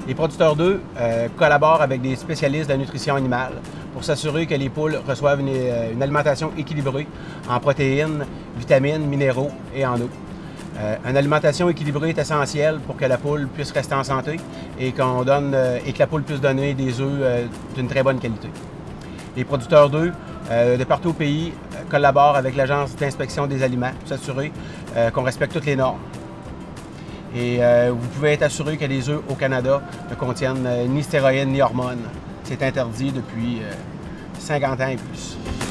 Les producteurs d'œufs collaborent avec des spécialistes de la nutrition animale pour s'assurer que les poules reçoivent une alimentation équilibrée en protéines, vitamines, minéraux et en eau. Une alimentation équilibrée est essentielle pour que la poule puisse rester en santé et que la poule puisse donner des œufs d'une très bonne qualité. Les producteurs d'œufs de partout au pays collaborent avec l'Agence d'inspection des aliments pour s'assurer qu'on respecte toutes les normes. Et vous pouvez être assuré que les œufs au Canada ne contiennent ni stéroïdes ni hormones. C'est interdit depuis 50 ans et plus.